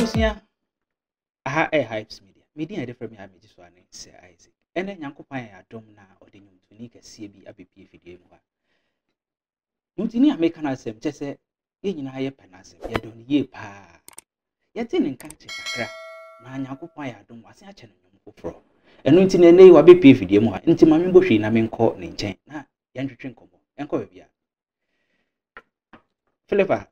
Abusia, aha Hypes Media. Media different me have this one, Sir Isaac. And then Yankopa dom na or the Nutunika CB ABP video. Nutini American asem, just say, in higher panasem, ya don't ye pa. Yet in country, na Yankopa dom was a channel for. And Nutini ne wa BP video more, into my bush in a main court in chain. Na Yantu Trinko, and Covia. Philippa.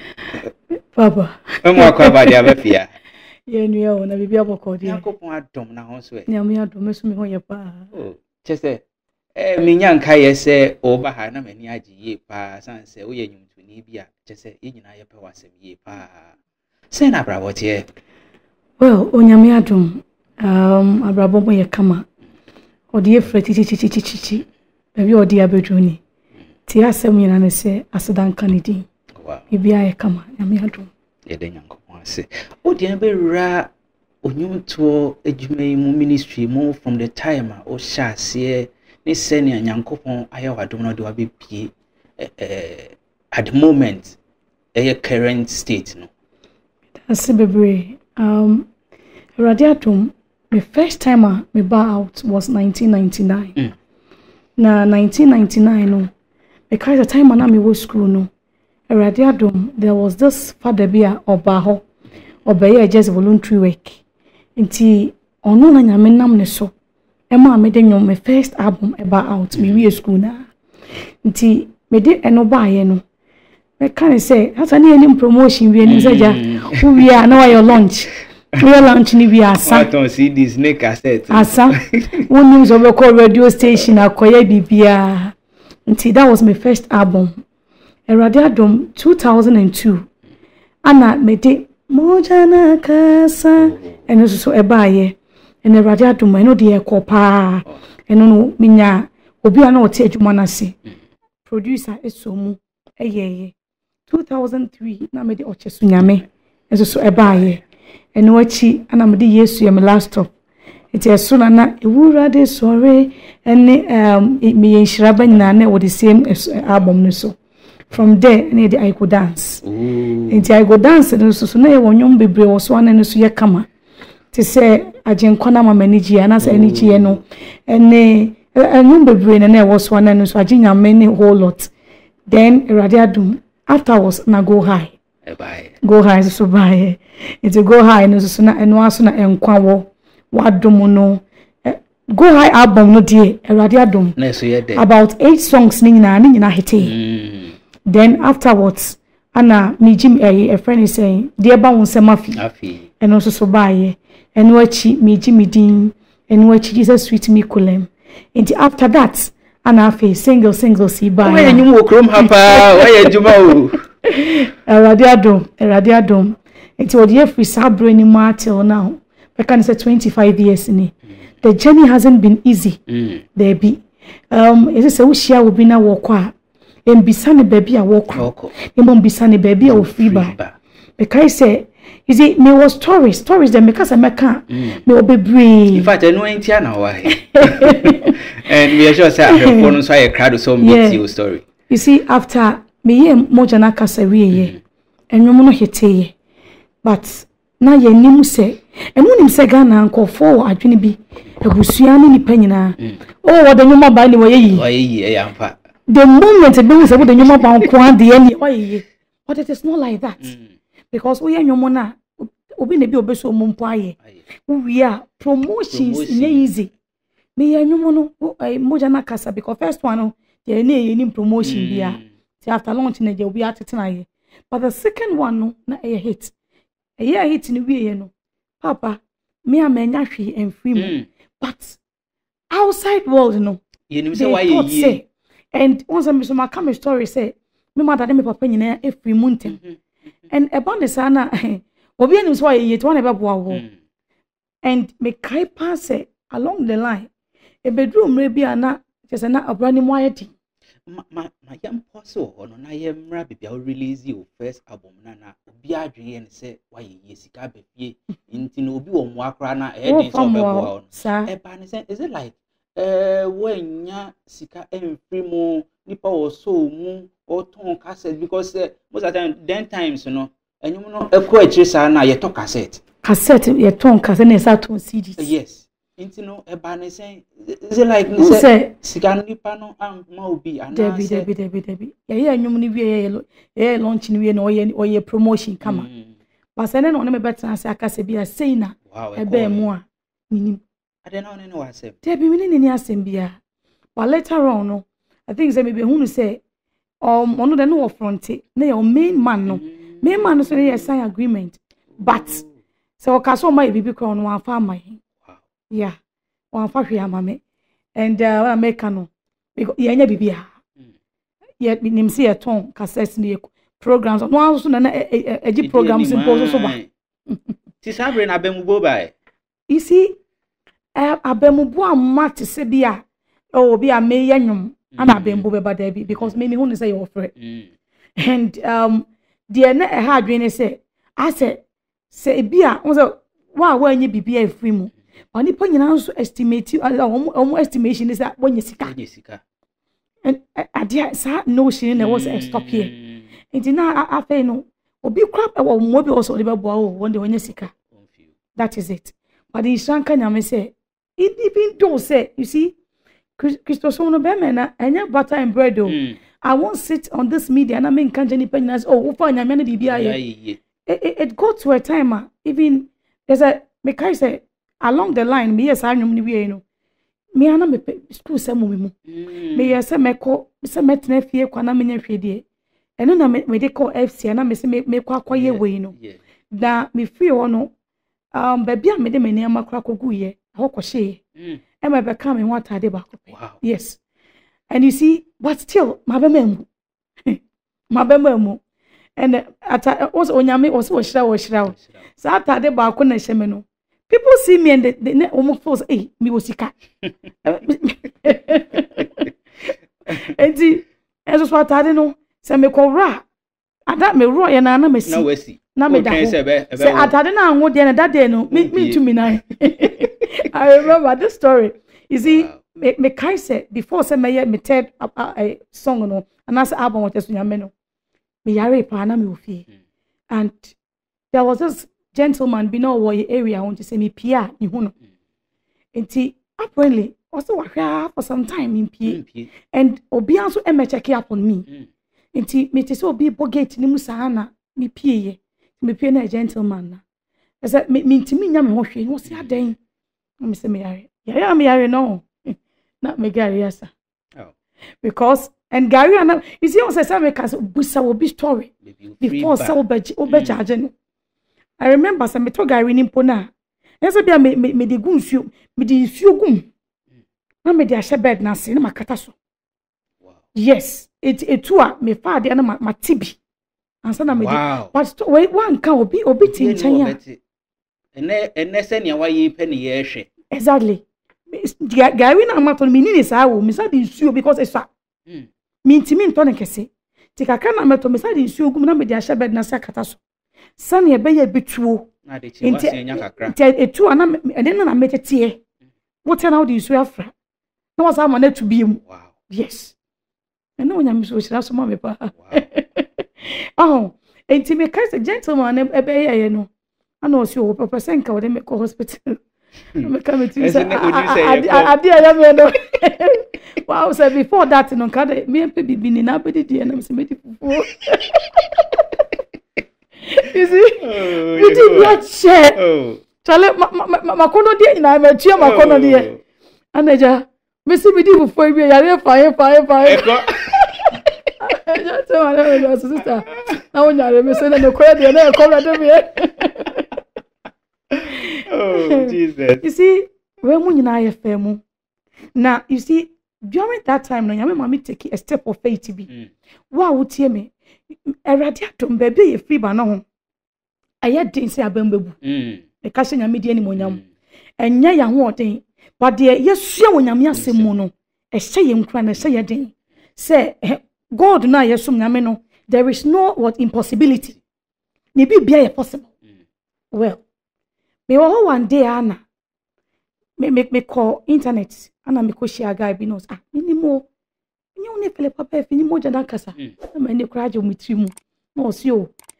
Papa. I'm more covered, Yavafia. You na bibi aboko di. Yakopon adom na ho so e. Nyame adom so me ho ye pa. Oh, chese me nyanka ye se oba ha na mani agi ye pa san se wo ye nyumtuni bia chese ye nyina ye pe wasem ye pa. Se na brabo tie. Well, onyame adom abrabo mo ye kama. Odi ye freti chichi. Baby odi abedru ni. Ti asem nyina ne se asedan kanidi. Wow. Bibia ye kama nyame adom. Ye de nyanko se. Odi an be ra onyumto adwuma mu ministry mu from the time o sha se ne se ne nyankopon aye wadom no de wa be pie at the moment current state no. That's bebre. Radiatum, the first time me bar out was 1999. Na 1999 no. Because the time na me was school no. Radiatum, there was this father bia obaho. Obey just voluntary work. Inti ono na nyame nam ne so. Ema me de nyom me first album about out me we school na. Inti me de eno ba ye no. Me kan say asa na any promotion we ni saja. Who we are na your lunch. We lunch ni we asa. I don't see this snake cassette. Asa. One news of a radio station akoya bibia. Inti that was my first album. Radiadom 2002. Ana me de Mojana kasa eno so ebaye ene radiadum eno de ekopa eno no minya obi ana o te adwuma na se producer esomu eyeye 2003 na me de ochesu nyame eso so ebaye eno achi ana me de Yesu ye me last stop eti eso na ewura de sore ene me yenhira banyina na wo the same album no so. From there, I go dance. And I go dance, and so now when you be brave, so one and so you come. To say, I just can't am energy, and as energy, you know, and you be brave, and I was one and so I just many whole lot. Then radiadum afterwards, na go high. Go high, so buy it. Go high, and so na and once na enkwawo wadomono. Go high album no dear, radiadum. About 8 songs, nina hiti. Then afterwards, Anna, me Jim a friend is saying, dear Bounce Mafi, and also so buy, and watch me Jimmy Dean, and watch Jesus sweet me colem. And after that, Anna face single see by. Why you walk room, Papa? Why you do? Radiadom. It was the free sabre anymore till now. I can say 25 years in it. The journey hasn't been easy. There be. Is this a wish I will be now walk? And besane baby a walk. And besane baby a free bar. Because I say, is it me was stories that because I can't me will be brave. In fact, I know ain't now why. And we are sure say the phone so I crowd so meet you story. You see, after me Mojana Casawi, and no more hit but now ye nimu say, and when him say Ghana uncle for I didn't be a busiani ni penina. Oh, what the number by the way. The moment a baby is about the number bound quantity any but it is not like that. Because we are your mona obi ne bi obeso mumpaye. We are promotions in easy. Me ya nyumono moja na kasa because first one there any promotion there. After launch na there will be atena. But the second one no na a hit. A year hit in we no. Papa, me a menya hwe and free. But outside world no. You know say why you and once I'm so come story say me mother me papa nyina e free mountain. And about the sana obi anim so ye to one ebe boa and me kai pass along the line e bedroom re bia na just na abrani mo ayedi ma yam poso ono na ye mra bibia release your first album na obi adwe ne say why ye sika be fie nti no obi wo mo akra na e dey so be boa ono e ba ne say is it like when ya sika free mo nipa wo so mu or ton cassette because most of the time then times you know enyum no ekọ achire sa na ye to cassette ye ton cassette na sa ton CD yes inti no eba ne say is it like me say sigan nipa no ma obi ana debi ye enyum ni wie ye launch ni wie na oye promotion kama but say na no me better say akase bia say na ebe mu a minim ade na one ne wa say debi mi ni asem bia but later on no I think say maybe who say ono de no front na your main man no so dey sign agreement but so okaso my bibi ko no wan fa my yeah wan fa hwe amame and when make no because ye nya bibia ye nim see ton cassette ni programs no wan so na egi programs impose so ba ti sabre na bemubo bai you see abemubo amat se bia obi a me yanyum ana bembo beba there because me who say you offer and the na e ha adwene say I say bia on say wa anyi bibia efri mu oni pa nyina so estimate estimation is that when you sika and adia sa notion na was stop here and na afa no obi crap e wo mo bi also dey bebo o wonde when you sika that is it but the shanka nyame say even though say you see Christos no be me na enya butter and bread o I won't sit on this media and I mean can't any pennies oh for nyame na bibia ye it got to a time even there's a me kai say along the line me yes anwum ni wie no me ana me school say mo me yes say meko say metena fie kwa na me nya hwedie eno na me de call FC na me say me kwa kwaye we no da me free ho no baby a me de me ne amakra kogu ye ho kwhye e me be ka me ho atade ba ko yes and you see but still mabemamu and also onyame also shira so atade ba ko na hyeme no people see me and they almost force me wasika enti eso so atade no se me kowra ada me ro ye na me si na me da se atade na anwo de na that day no me to me na I remember this story you see me kai say before say me third a song no and as album what so nyame no me yare pa na me ofie and there was this gentleman be no way area want to say me pia ni hu no enti apparently also wahwa for some time in pia and obi also e check up on me enti me te so obi bogate ni musa na me pia na gentleman na I said me ntimi nya me ho hwe no si adan me say me yare no not me Gary yasa because and Gary and you see on say me cause busa will be story before so obe charge. I remember some me to Gary ni mpona ese bia me de gunsuo me de nsuo gum na me de ahye bed na se na makata so yes it too me fa de na matibi ansa na me de but we one kan obi tinchan ya ene se ne wa yi pe ne ye hwe exactly Gary na amato mi ni sa wo mi sa de nsuo because esa mi ntimi nto ne kese tikaka na amato mi sa de nsuo gum na me de ahye bed na se akata so sane e be ye bituo na de chi wase nya kakra etu ana ene na metete what na de nsuo afra na wasa ma na tu biem yes ene onya mi so shira so ma me pa oh enti me kai se gentleman e be ye no ana o si o person ka o de me ko hospital me come to say adi ya me no wow so before that no ka de me pe bibi ni na be de na me se me di fufu you see you did not share chale makono die na me tua makono die anaja me se me di fufu e bi yare fa eko ja to ma na sister na wonyare me se na no kwa de na eko na de me oh Jesus you see we mu nyina ye femu na you see during that time no nyame mama take a step of faith bi wa wotie me erade atom ba be ye free ba no ho aye den se abambebu e ka se nyame die ni monyam enya ya ho oden but de yesua wonyame asem mu no e hye ye nkura na hye ye den say God na yesum nyame no there is no what impossibility ni bibia ye possible well me wo one day ana me call internet ana me ko share guy bi no minimo nyu ne pele papa fi ni mo jana kasa na me ne kura je mu trimu no si o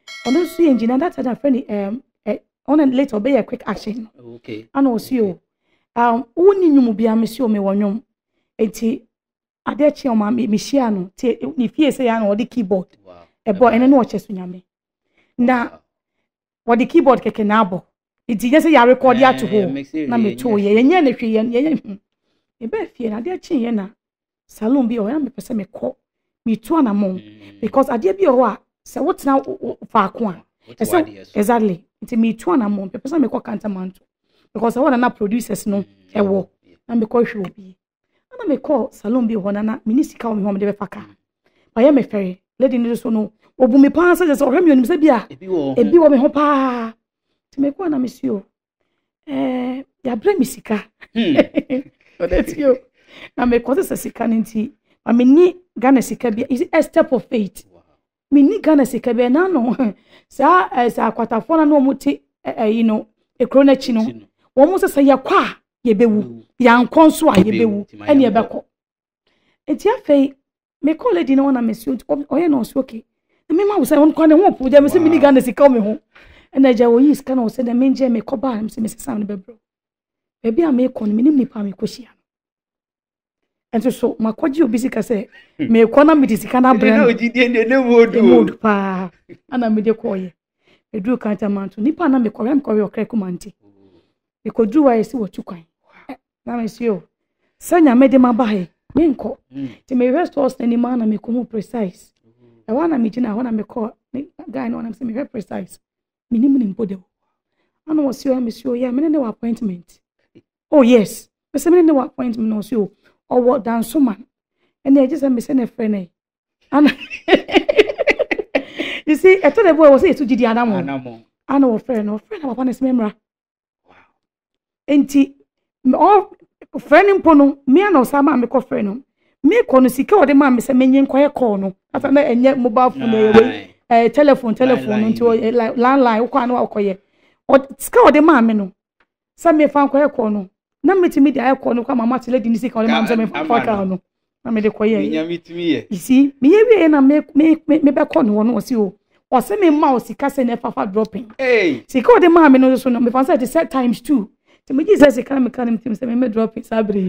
Ono so engineer that time friend on and later be a quick action. Okay. Ana osi o. Woni nwum bia me si o me wonwom. Enti ade chi o ma me hia no te ni fie se ya no the keyboard. Wow. Ebo ene no oche so nyame. Na the keyboard keke na abo. Enti je se ya record ya to ho. Na me to ye nya na hwe ye. E be fie na ade chi ye na salon bi o ya me pese me ko. Me to na mo because ade bi o a se wotena fa ko a. Exactly. Enti me to na mo pese me ko kantamanto. Because I want to producers no ewo na me ko hwe obi na me call salon bi ho na minisika o me ho me de faka ba ya me ferry lady ni so no obu me pan say so hwe me onim say bia ebi wo me ho pa ti me ko na me si o ya bre misika o that you na me ko say sika nti ma me ni Ghana sika bia is a step of faith me ni Ghana sika bia na no sa kwatafo na no muti you know ekrona chi no wo se ya kwa ye bewu ya nkonso a ye bewu ene ye beko enti afei me call lady na me si o ye no so okay me ma wo se won kwa ne ho po je me se mini Ghana sika me ho ene ja wo yis kana wo se na me nje me ko ba me se sam ne bebro e bia me ko ni nim nipa me ko hia enti so makwaji obi sika se me ko na me disika na brand na ogidie ne wodu pa ana me de ko ye edu kantamanto nipa na me ko okre kumanti ikodu wa esi wo tukwan na me si o sanya me de mabahe me nko ti me restores ni ma na me ko precise e wa na me gina ho na me ko guy no na me se me precise me ni mpode ana wo si o me si o ya me ne wa appointment oh yes me se me ne wa appointment no si o wo danso man ene e just me se ne friend e ana you see eto the boy was say to gidi anamo ana wo friend na papa na se memra enti o friend mpo no me na osama me ko friend no me ko no sika ode ma me se menye nkoye call no ata na enye mobile phone e telephone nti landline ukwa na akoye sika ode ma me no sa me fa nkoye call no na metimi dia call no kwa mama tele di sika ode ma me se me fa call no na me de koye nya mitimi ye isi me ye wie na me be call no no osi o se me ma o sika se ne fa dropping sika ode ma me no so no me fa say it set times 2 to me Jesus can me say me drop it sabre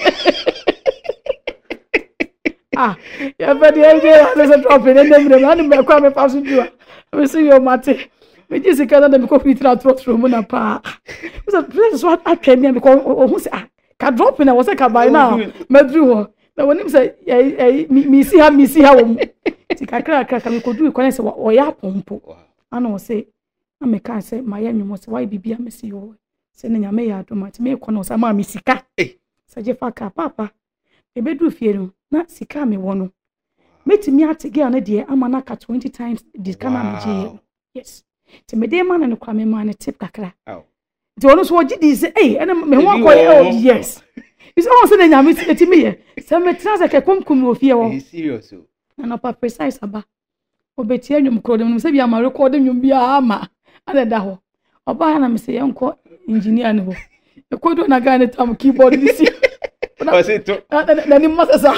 ya but the idea is drop it and then me kwa me pass you me see your mate me Jesus can na me ko fit na through mu na pa so please what atwa me because who say ka drop na was say ka buy now me through ho na when him say me see how wo ti kakra me ko do ko say o ya pompo ana o say na me kan say my anwum say why bibia me see yo se ne nyame ya domati me kono sa ma me sika sa je faka papa e bedu fie no na sika me wono metimi atege na de ama na ka 20 times this kana me je yes te me de ma na kwa me ma na tip kakra ti wono so oji di se ena me ho akoye yes is all se ne nyame etimi ye se me transa ke komkum wo fie wo serious na pa precise aba obeti anwum kro dem se bia ma record anwum bia ama ana da ho oba na me se yenko engineer ne ho e kodo na ga ne tam keyboard disi o se to na ni masasa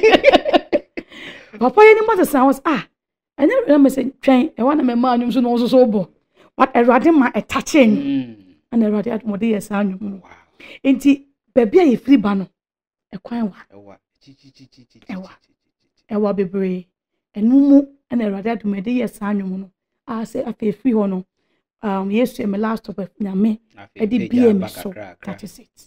papa ye ni masasa was anya na me se twen e wa na me ma anwum so no so bo what erade ma attaching and erade atmode yes anwum enti bebia ye free ba no e kwan wa ewa bebre enumu na erade atmode yes anwum no say afi free ho no yes to my last of nyame e di bia so that is it.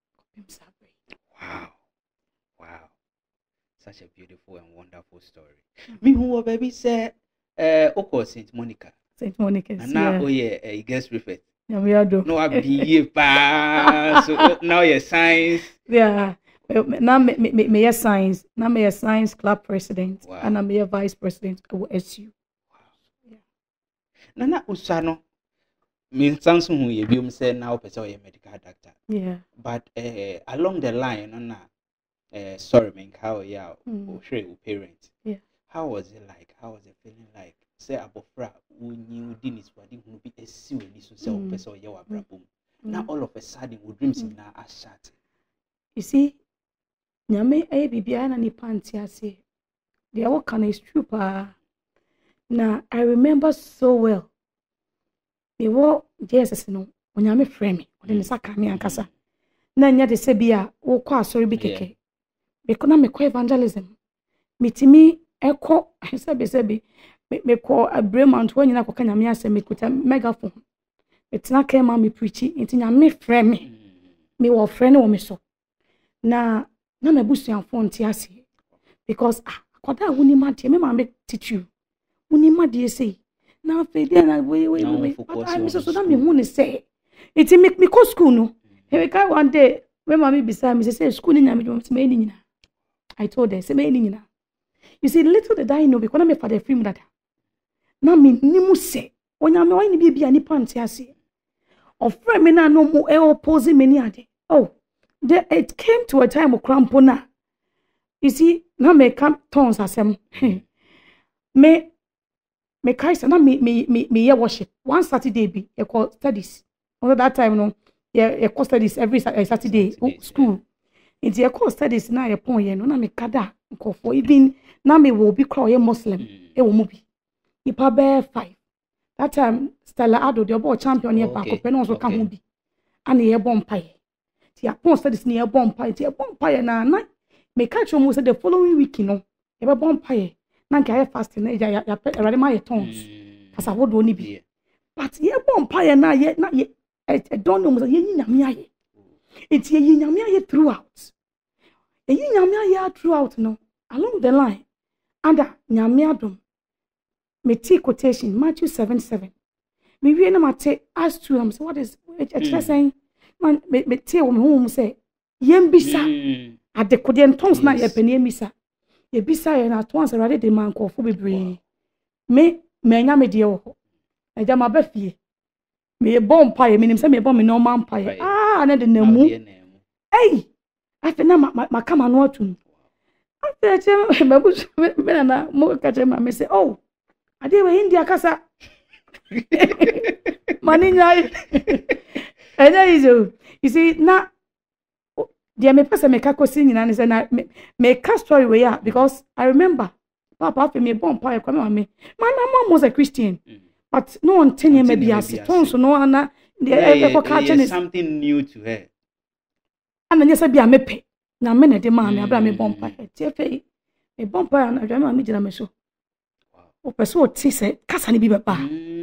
Wow, such a beautiful and wonderful story. Me who baby say oko Saint Monica and now oh yeah guest prefect no I be pa so now your science now me science now me science club president and I'm a vice president of SU. Nana usano me sanso hu ye biom say now person your medical doctor but along the line na sorry man how ya o parent how was it like, how was it feeling like say abofra unyi dinis wadi hu bi esi wani so say o person your abrabom now all of a sudden we dreams na ashat you see nyame bibia na ni panti ase dia wo kana is true pa Now I remember so well. Me wo Jesus no, onyame frɛ me, ɔde ne saka me ankasa. Na nya de se bia wo kɔ asɔre bi keke. Because na me kɔ evangelism. Mitimi ekɔ sebi me kɔ abremant wo nyina kɔ ka nyame asɛm me kuta megaphone. Metena ka ma me preachi, nti nyame frɛ me. Me wo frɛ ne wo me so. Na me busuafo nti ase. Because akoda woni ma de me ma me teach you. Woni ma de say. Na fe dey na we but I so that me hu ne say. It me go school no. He kai one day when mommy beside me say school ni nyame me ni nyina. I told her say me ni nyina. You see little did I know because na me father free me that. Na me ni mu say onyame wan ni bia ni panti ase. Of friend me na no mo oppose me ni ade. Oh, it came to a time of crampona. You see, now me come tons asem. Me kaisa na me worship. One Saturday be e call studies. Over that time no, e call studies every Saturday school. Inti e call studies na e pon ye no na me kada nko for even na me will be call ye Muslim. E wo mu bi. Ipa be 5. That time Stella Ado the ball champion ye back up no so ka ho bi. Ana ye bon paye. Ti apon studies ni ye bon paye. Ti e bon paye na me catch you say the following week no e be bon paye. Na nka ye fasting na ya ready my tons. Asa wo do ni bi. But ye bon paye na ye don't know say ye nyame aye. It ye nyame aye throughout. Ye nyame aye throughout no along the line. Under nyame adom. Me take quotation Matthew 7:7. Me wie na mate ask to him. So what is it saying? Man me take wo say yem bisa. Ade kodien tons na ye penie misa. Ye bisa ye na tons ready de man kofo bebre. Me nya me de wo ho. Eja ma ba fie. Me bom paye me nim se me bom me normal paye. Na de namu. Ei! Afi na ma kama no atun. Afi che me busu me na mo ka che ma me say, "Oh, ade we India kasa." Mani nyai. Eja izo. You see na dia me pese me ka kosi nyina ne say na me ka story we ya because I remember papa afi me bon paye kwa me mom was a Christian. But no one tenye me biase tonso no ana there's something new to her. Ana nyesa bia mepe na me na de ma me abra me bon paye tie fe me bon paye na dwa me gina me so. O pese o ti se kasa ne bi beba.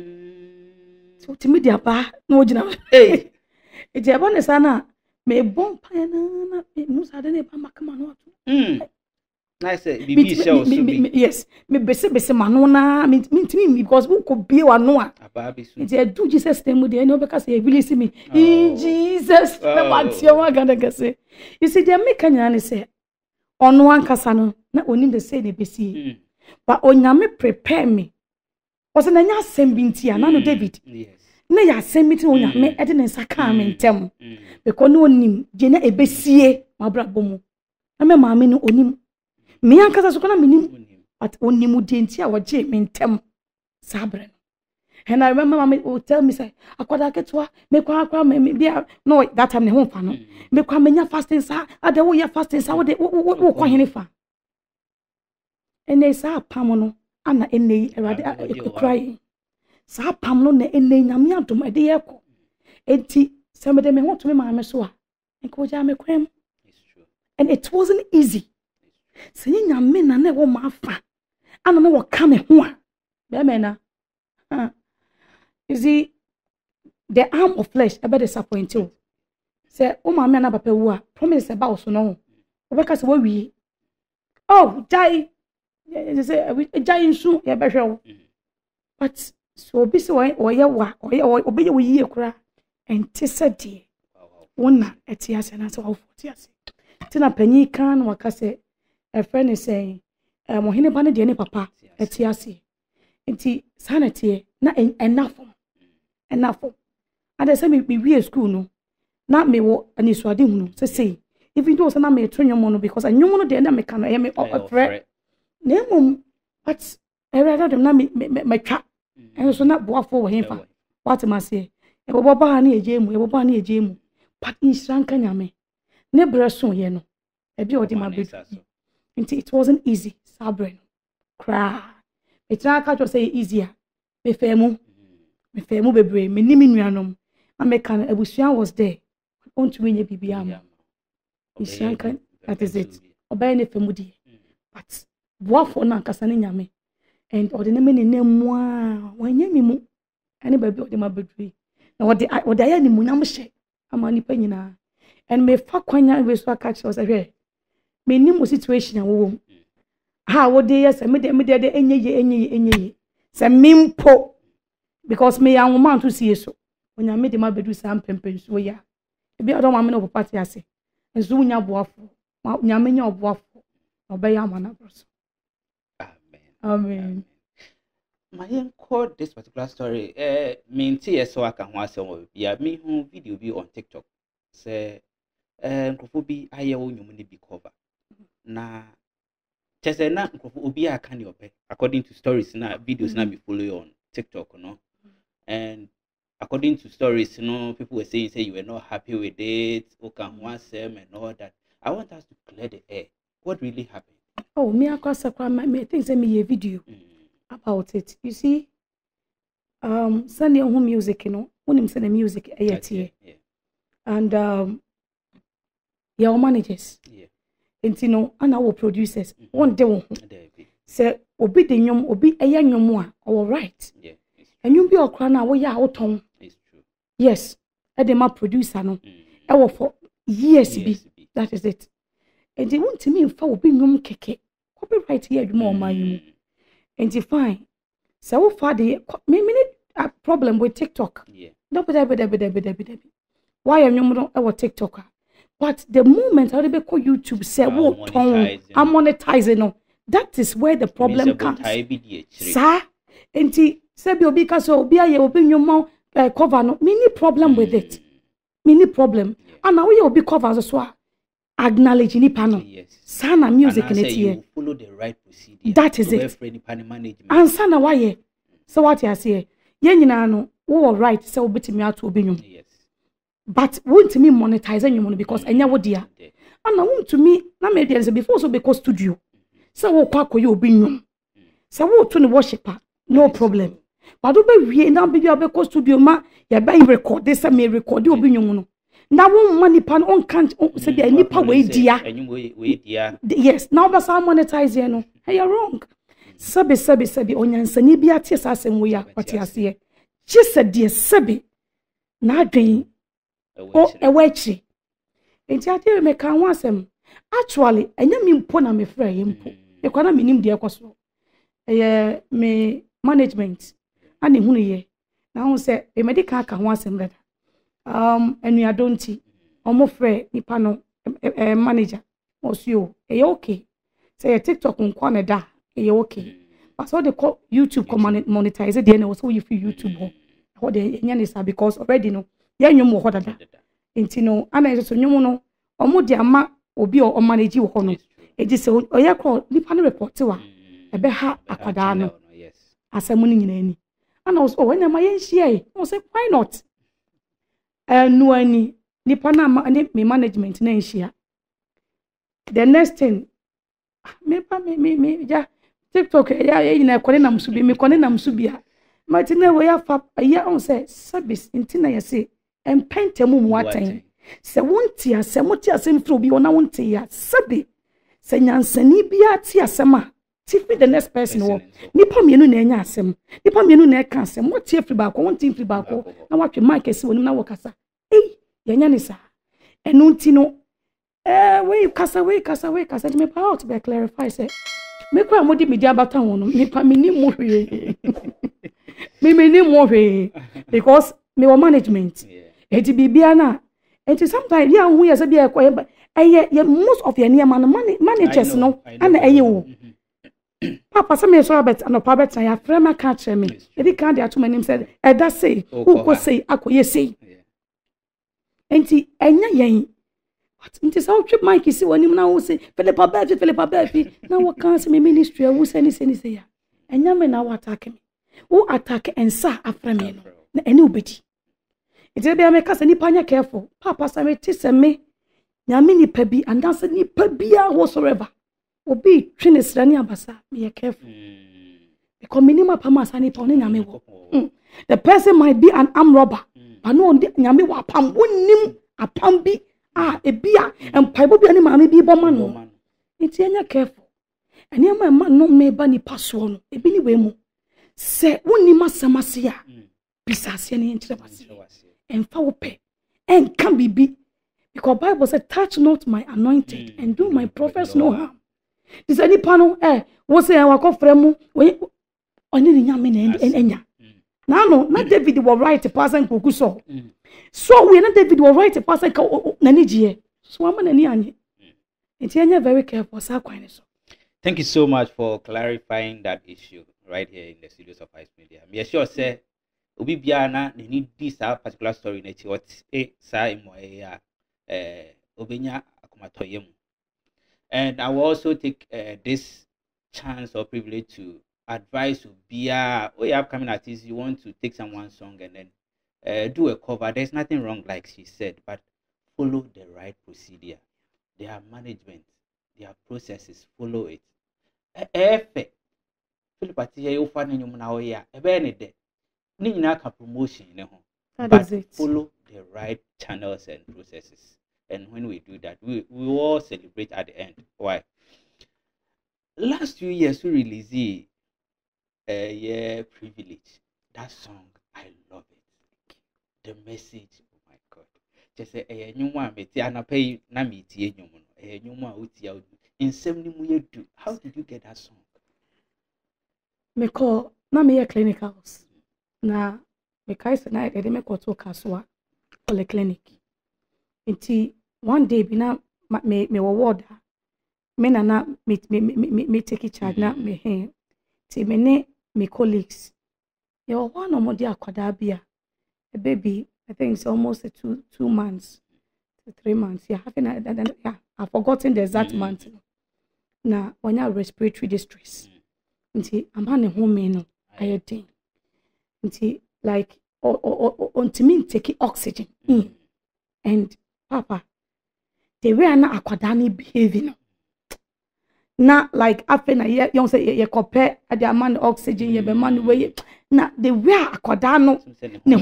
So ti media ba na o gina. Eh. E je ba ne sana me bon paye na me musa de ne ba makama no ato. Nice bibi show so be. Yes, me bese mano na me because who could be wa no a. It do Jesus name dey no because he really see me. In Jesus na matia wa gana kase. You see dey make anya ne say ono ankasa no na onim dey say dey besi. But onyame prepare me. Was na nya asem bi ntia na no David. Yes. Na ya asem bi ti onyame e de ne saka me ntem. Because no onim je na ebesie mabrabo mu. Na me maame no onim. Me ankasa so kana minim but onimu denti a woje me ntem sabre. And I remember mama would tell me say akwada ketwa me kwa me bia no that time ne ho fa no me kwa menya fasting sa ade wo ya fasting sa wo de wo kwa hene fa ene sa pam no ana ene erade cry sa pam no na ene nyame adom ede ye ko enti se me de me ho to me maame so a enko ja me kwem. It's true. And it wasn't easy. Se nyame na na wo mafa ana na wo ka me ho a be me na you see the arm of flesh ebe disappoint you say o ma me na papa wu a promise about so no wo be ka se wo wi oh jai you say jai nsu ye be hwe wo but so be se wo ye wa obe ye wo yie kura enti se die wona eti ase na se wo foti ase tina panyi kan waka se a friend is saying, Mohine Bana Diane Papa, at Tiasi. And T sanity, not enough. Enough. And I say, me school, no. Not me, what an Iswadino, say, if you don't, I may turn your mono because I knew one of the enemy can I am a threat. No, but I rather than my trap. And so not walk for him. What am I say? A Bobani a jam, a Bobani a jam, but in Shankanyame. Never soon, you know. A beauty, my beauty. It wasn't easy, sabren, cry. It's not catch say easier. Me femu bebre. Me ni minuanom. American Ebusian was there. On to win your BBM. That is it. Obey ne femudi. But boafo na kasane nyame. And or the name ne mwa wanyemi mu. Any baby or the mabedri. Na what the aye ni mu nyam hye. Ama nipa nyina. And me fa kwanya we so catch us ahwe. Me ni mo situation a wo. Ha wo dey yes me dey enye. Se mimpo because me yan woman to see so. Onya me dey mabedu sam pempen so ya. E bi odon ma me no party ase. Enso nya boafo. Nyame nya oboafo. Obey amana bros. Amen. My call this particular story. Me nti so aka ho asem wo bia me hu video bi on TikTok. Say nkrofo bi aye wo nyum ne bi cover. Na chese na nkrofo obi aka ne ope according to stories na videos na be follow on TikTok no. And according to stories, people were saying you were not happy with it, and all that. I want us to clear the air. What really happened? Oh, me I think send me a video about it. You see, send your home music, when him send the music, and your managers, and and our producers. One day, say obi de nyom obi eya nyom a all right. And you be okra na wo ya oton. It's true. Yes. Edema producer no. E wo for years be. That is it. And they want to me fa obi nyom keke. Copyright here adwuma o man mu. And you fine. So wo fa the me a problem with TikTok. Yeah. Why am nyom no e wo TikTok? But the moment I be call YouTube say wo ton I'm monetizing no. That is where the problem comes. Sir, and Sebi obi kaso obi aye obi nyoma cover no many problem with it. Many problem. And now we obi cover so acknowledge ni pano. Sana music in it here. Follow the right procedure. That is it. And sana why? So what you say? Ye nyina no wo right say obi timi ato obi nyom. Yes. But won't me monetize nyom because enya wo dia. And now won't me na me dey say before so because studio. So wo kwa koye obi nyom. So wo to ni worshiper. No problem. But do be now be because studio ma ya be record this me record obi nyum no. Na won money pan on can't say be nipa we dia. Yes, now be some monetize here no. Hey, you're wrong. Sabi onyansani bi ate asem we ya kwate ase. She said dear sabi na adwen o ewachi. Enti ate me kan wasem. Actually, enya mi mpo na me frɛ ye mpo. E kwa na minim de ekoso. Me management and hunu ye na ho se e medical aka ho asem dada enu adonti omo frɛ nipa no manager osio e okay say TikTok nko na da e okay but so they call YouTube monetize there na so you feel YouTube ho de nya ne sa because already no ya nwom ho dada enti no ana so nwom no omo de ama obi o manage ho no e di se oya call nipa no report wa ebe ha akwada no asemu ni nyina ni and also when am I share I say why not no any nipa na me management na share the next thing me ja TikTok ya nyina kone na msubi me kone na msubi a matina we ya fa ya on say service ntina ya say empentemu mu atan se wonti asemu ti asem fro bi ona wonti ya sabi se nyansani bi ati asema tifi the next person wo nipa mienu na enya asem nipa mienu na eka asem what free back won team free back na watwe mic esi wonim na wo kasa yenya ni sa enu nti no we kasa me pa out be clarify say me kwa modi media bata wono nipa mini mo hwe me ni mo hwe because me wo management eti bibia na eti sometimes ya hu ya se bia kwa most of your near managers no and wo Papa, some years Robert and Robert, I have friend my catch me. They can't get to my name said, that say, who could say, I could say. And see, and yen. What it is how trip Mikey see when him now say, Philippa Baby. Now what can't me ministry, who send say, and young men now attack me. Who attack and sa after me, and nobody. It will be a make us any panya careful. Papa, some it is a me. Yamini pebi and that's any pebia whatsoever. Obi twinis rani abasa be careful because minimum pamas and upon nyame. The person might be an armed robber, but no nyame wa pam wonim a pambi a bia and paibo bi ani mami bi bomano. It's enya careful. And your man no me ba ni paso no ebi ni we mu. Se wonim asamase a bisase ni enkyere wase. Emfa wo pe en kan bibi because Bible said touch not my anointed and do my prophets no harm. This any panel wo say wa ko fremu oni ni nyame na enya. Now no, not David will write a person who so. So we not David will write a person nani so I'm an any. It's very careful. Thank you so much for clarifying that issue right here in the studios of Ice Media. Me sure say obi biana they need this particular story na ti what sa imo obenya akomatoyem. And I will also take this chance or privilege to advise you be upcoming artist, you want to take someone's song and then do a cover. There's nothing wrong, like she said, but follow the right procedure. Their management, their processes, follow it. Philip you find in now here, promotion, but follow the right channels and processes. And when we do that, we all celebrate at the end. Why? Last 2 years we released Privilege. That song, I love it. The message, oh my God. Just say new one pay na me tie new one uti in 70 do. How did you get that song? Me call na me clinicals. Na me kai se na me call to kaswa or clinic. Inti one day bina me ward me na me take charge na me he ti me ne my colleagues, you one or more dear Quadabia, a baby, I think it's almost 2 months to 3 months. Yeah, I've forgotten the exact month. Now, when you respiratory distress, I'm on a home, I think. Like, on to me, taking oxygen in. And Papa, they were not aquadani behaving. Not like after na you say you compare the amount of oxygen you be man way na the way akwadano ne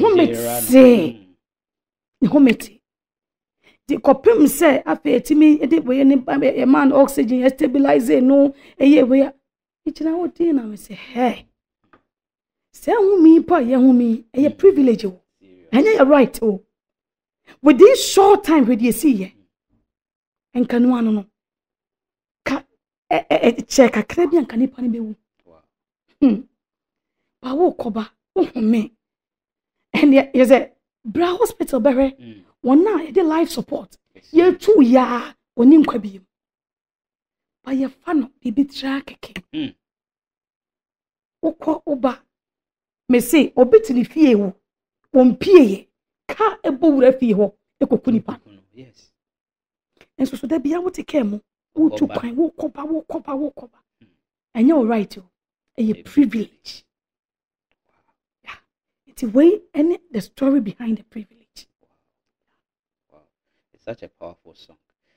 homete the copim say after timi e dey way ne man oxygen stabilize no eye way e china wo dey na we say hey say humi pa ye humi e privilege o anya you right o with this short time we dey see here en kanu anu no check a Caribbean can you be wow. But wo koba me and you say bra hospital berry one na the life support ye 2 ya onim kwabi but ye fa no bibi tra keke wo oba me say obiti ni fie wo ompie ka ebo wura fie ho ekoku nipa yes enso so da bia wo take care mo wo to kwan wo koba and you're right a privilege. Yeah, it's a way and the story behind the privilege. Wow, it's such a powerful song.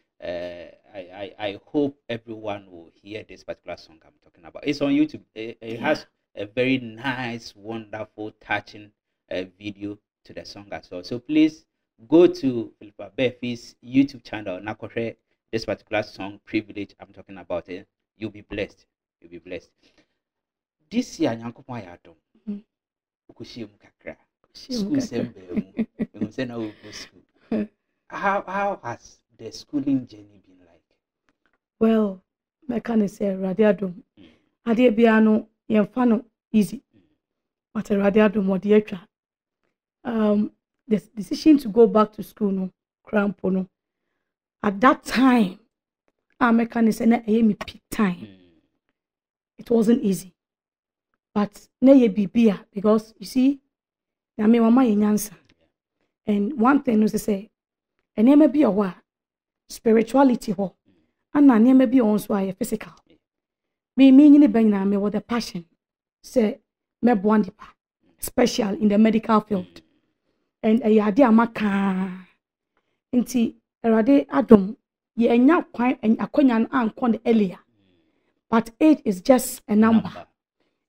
I hope everyone will hear this particular song I'm talking about. It's on YouTube. It has a very nice, wonderful, touching video to the song as well. So please go to Philippa Befi's YouTube channel, Nakore. This particular song, Privilege, I'm talking about it. You'll be blessed. You'll be blessed. This year, Nyankopon ayadom. Ukushie mukakra. School sembe mu. Say now we go school. How has the schooling journey been like? Well, I can say radiadom. Ade bia no yemfa no easy. But radiadom odi atwa. The decision to go back to school no crampo no. At that time, I can say na me peak time. It wasn't easy. But na ye bibia because you see, na me mama yenyansa. And one thing was to say, and ye may be a spirituality ho, and na ye may be also a physical. Me ni ben na me with a passion. Say me bwandipa, special in the medical field. And a yadi amaka. Inti erade adom ye enya kwan akonya an kon earlier. But age is just a number.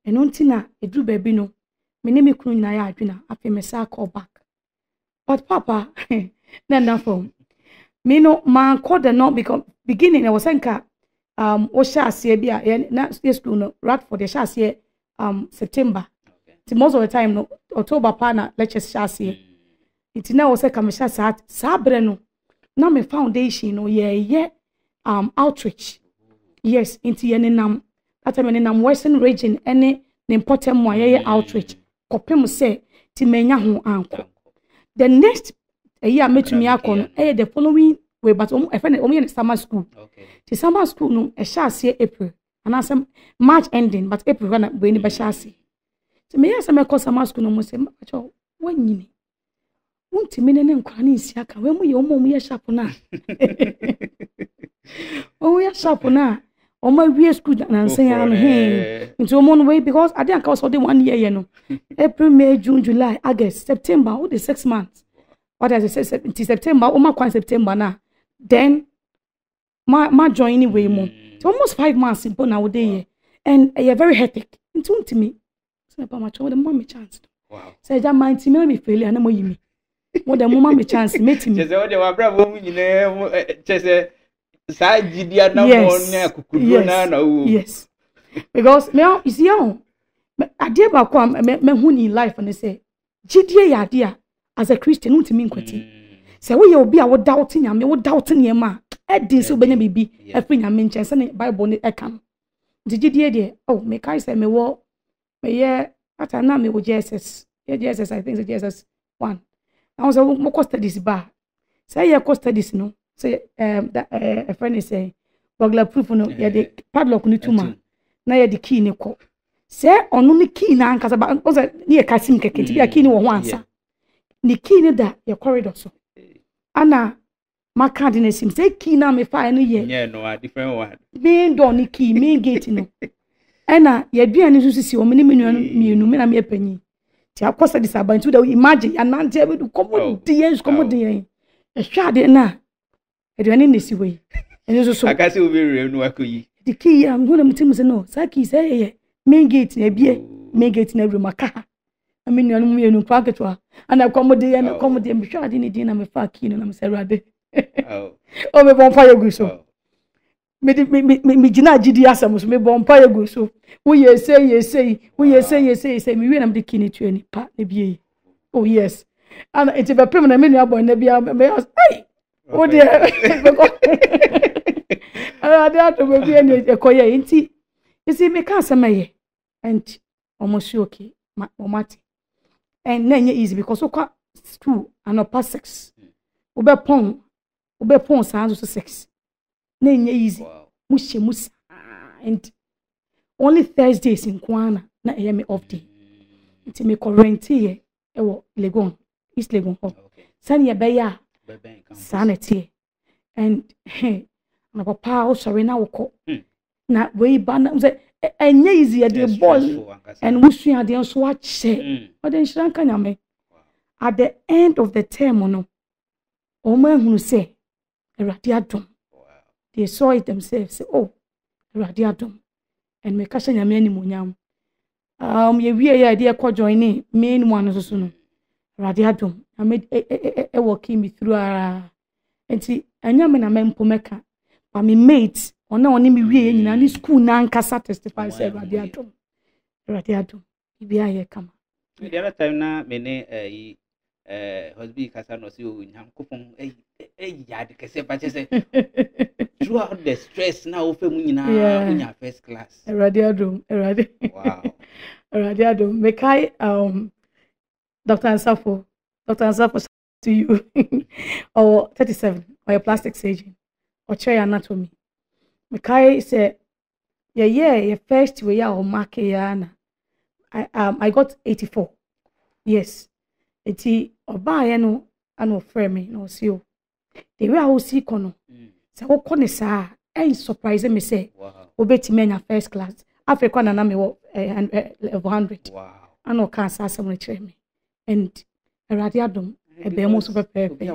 and untina a drew baby no. Me name kunu na ya adwina afi me sa call back. But papa, na from me no man called the no because beginning I was enka o sha ase bia na school no right for the sha ase September. Okay. Most of the time no October pa na lectures sha ase. It na o se ka me sha sa bre no na me foundation no ye outreach. Yes, into ye nam that time nam Western region any important mo ye outreach. Kopem say ti menya ho anko. The next year met me akon the following way but in summer school. Okay. The summer school no e sha ase April and asem March ending but April when we ni be sha ase. So me yes me call summer school no mo say macho wanyini. Wonti me ne nkwa na isi aka we mu ye omo ye sharp na. Oh ye sharp na. Omo we school na nsan ya no he. Nti omo no way because I didn't cause the 1 year no. April, May, June, July, August, September, all the 6 months. What does it say? September, oh my September now. Then my join anyway more. It's almost 5 months simple nowadays. And you're very hectic. Into to me. So about my child, the mommy chance. Wow. Say that mind to me failure and me. More than mommy chance meet me. Just what they were bravo in there. Just side Gidia yes. Because now is young. I dear ba kwa me hu in life and they say gidie ya dia as a Christian untimi nkwati say we obi a wo doubting ya me wo doubting ye ma e din so benya bibi afri nya me nchen se ne Bible ne eka di gidie de oh me kai say me wo me ye ata na me wo Jesus ye Jesus I think Jesus 1 I was mo cost studies ba say ye cost studies no say that a friend is saying burglar proof no ye de padlock ni tuma na ye de key ni ko say onu ni key na ankasa ba o say ni e kasim keke ti bia key ni wo ho ansa ni key ni da ye corridor so ana maka de na sim say key na me fa no ye yeah no a different one main door ni key main gate no ana ye duane so sisi o me ni mienu me na me panyi ti akosa disabantu da imagine anante e do komo de yen e hwa de na e duane ne si we eno so akase obi re no akoyi the key am go na mutim say no saki say ye main gate na bie main gate na room aka amenu anu mienu paketwa ana komode ya na komode me hwa de ne din na me fa key no na me say rade o me bon fire go so me gina agidi asam so me bon fire go so we ye say me we na me de key ni tu ani pa na bie oh yes and it be pem na menu aboy na bia me hey o de ada ato be bie ni ekoye nti isi me ka asamaye and almost okay mati and na easy because okwa school and pass 6 ube pon sa so 6 na easy musa and only Thursdays in Kwana na me off day nti me current here e wo Legon East Legon sani ya beya sanity and na papa o sorry na woko na we ba na say enye easy at the ball and wusu ade nso wa che o de nshran ka nyame at the end of the term no o ma hunu say Erade adom they saw it themselves say oh Erade adom and me ka sha nyame animonyam ye wie ya de ko join main one so no Erade adom I made e walking me through enti anyame na mempo meka but me mate ona oni me wie nyina ni school na nkasa testify say Erade adom ibia ye kama the other time na me ne husband kasa no si o nyankopon ya de kese pa che throughout the stress na o fe mu nyina unya first class Erade adom wow Erade adom me kai Dr. Ansafo to you or 37 or your plastic surgeon or chair anatomy. Mekai say your first way ya or mark ya I got 84. Yes. Eti oba ya no ano frame no see o. The way I will see kono. Say wo kone sa surprise me say obeti me first class. Africa na me wo level 100. Wow. Ano kan sa asem no kire me. And Erade adom ebe mo so pepepe.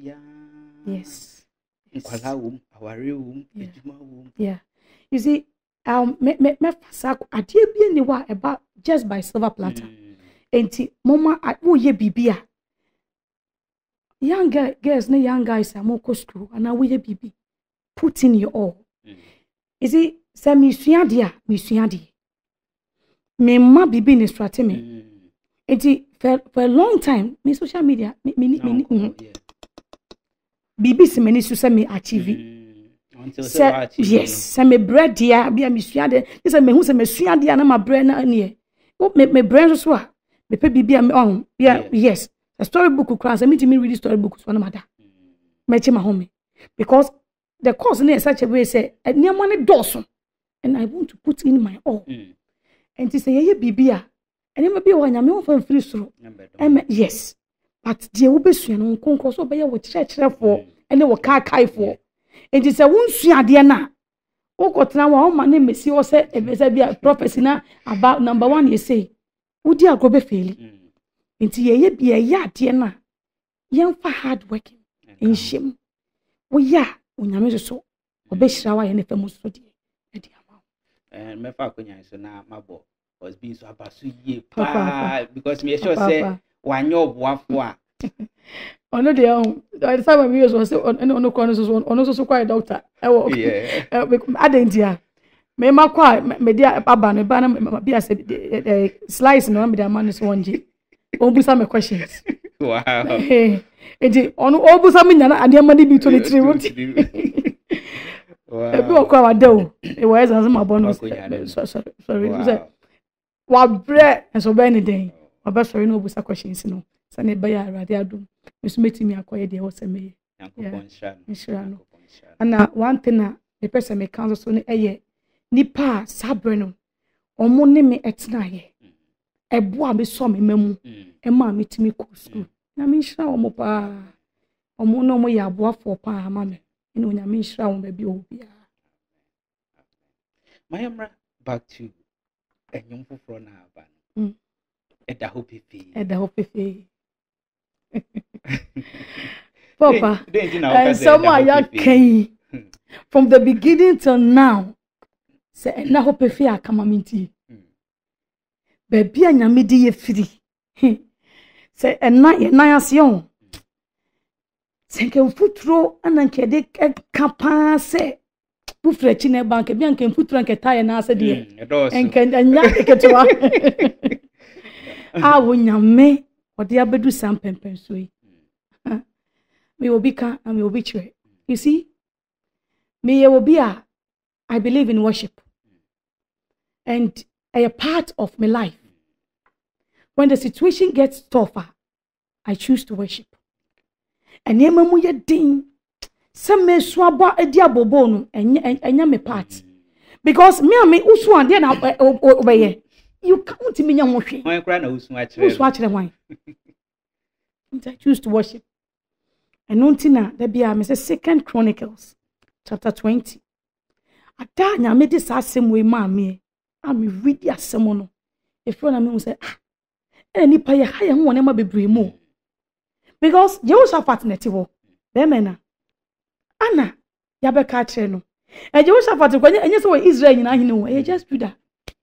Yes. Nkwala wom, aware wom, ejuma wom. Yeah. You see, me fasa adie bi ni wa eba just by silver platter enti mama wo ye bibia young girls na young guys are more school and now we ye bibi put in your all is it say me sua dia me ma bibi ni strate me enti for a long time me social media me bibi si many so say me achieve until say yes say me bread dia bia me sua de say me hu say me sua dia na ma bread na ne me bread so a me pe bibi am on yes a storybook class me to read storybook so na mada me che ma home because the course na such a way say any money doso and I want to put in my all and to say ye bibi a any me bi o nya me won free soro yes but die wo besua no nkonko so be ye wo kyerɛkyerɛfo ene wo kaakaifo enti sɛ wo nsua de na wo kotena wo ma ne mesi wo sɛ ebesa bia prophecy na about number 1 you say wo di agrobe faili enti ye bia ya de na yemfa hard working enhyem wo ya onyame so obɛhyira wa ye ne fam so de edi ama me fa akonya so na mabo was being so abasu ye pa because me sure say wanyo obuafo a ono de on the time we was say ono kono so kwa doctor ewo adentia me makwa me dia baba no ba na bia say slice no me dia man so wonje obusa me questions wow enti ono obusa me nyana ade ma bi to the tree what wow ebi okwa wa do e wa ezan ma bonus sorry wa bre so be ni den oba sorry no obusa questions no sane ba ya arade adum mesumeti mi akoye de wo seme yankopon ana one thing the person me counsel so ne eye nipa sabre no omo ne me etna ye ebo a me so me mamu e ma me timi ko school na me nhira omo pa omo no mo ya aboafo pa ama me ene onya me nhira omo ba bi obia mayamra back to enyum foforo na aba Eda hopefe Papa and someone ya kai from the beginning till now say na hopefe akama minti baby anyame di ye firi say na yasion senke futuro ananke de kapa say bufre chi na bank bi anke futuro anke taye na ase de enke anya eketwa wo nyame odi abedu sam pempen so yi me obi ka and me obi chere you see me obi a I believe in worship and a part of my life when the situation gets tougher I choose to worship and yema mu ye din se me so aba edi abobo no enya me part because me usu ande na obeye you can't me nya mo hwe why cry na usu achire why I choose to worship and untina there be me say 2 Chronicles chapter 20 ada nya me dis asem we ma me am read asem no if you na me say nipa ye ha ye ho ne ma bebre mu because Jehoshaphat netiwo be me na ana ya be ka kire no Jehoshaphat ko enye so Israel nyina hene wo e just Judah